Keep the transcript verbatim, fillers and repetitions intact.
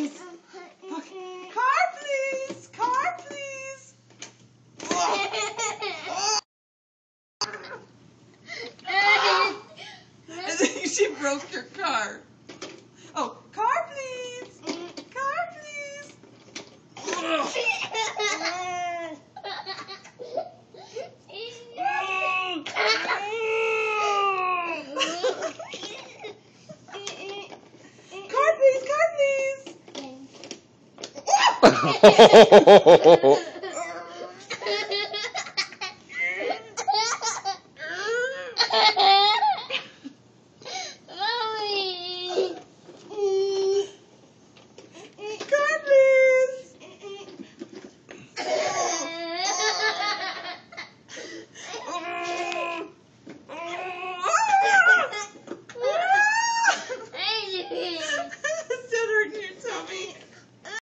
please. Okay. Car, please. Car, please. Oh. Oh. And then she broke your car. Oh, car, please. Car, please. Oh. Car, please. Car, please.